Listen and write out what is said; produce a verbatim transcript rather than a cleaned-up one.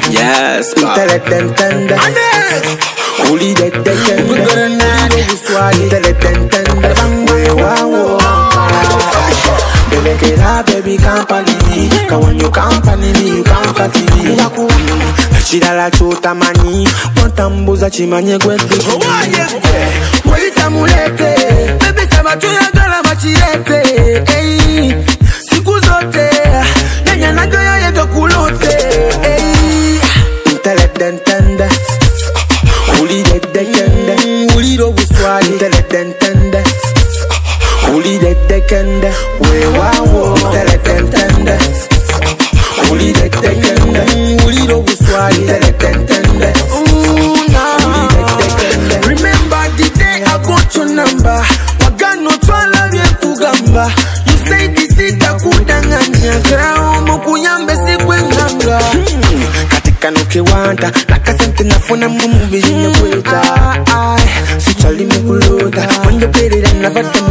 Yes, Intelligent. Holy dead dead. We're gonna need it. Intelligent. Wow. Baby, get up, baby, company me. Cause when you company me, you comfort me. Shida la chota mani. Mwantambuza chimanye kweke. Walita mulete. Baby, sama tuya gala machirete. Hey, siku zote. Nanya nagoya yego kulote. Hey, intelligent tende. Holy dead dead tende. Holy robu swali. Intelligent tende. Holy dead dead tende. We wow. Intelligent tende. Holy dead dead tende. Holy robu swali. Intelligent tende. Remember the day I got your number. Wagano twala vye kugamba. You say this is the kudanganya. Grao mukuyambe sikwe nganga. Katika nuke wanda. Nakasente nafuna mumubi jine kweta. Sichali mukuluda. When you pay it and never